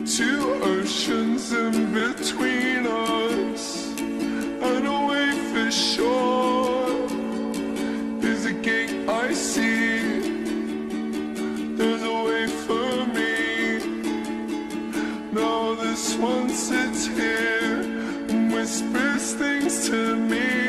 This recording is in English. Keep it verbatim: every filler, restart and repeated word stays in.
Two oceans in between us, and away for shore. There's a gate I see, there's a way for me. Now this one sits here and whispers things to me.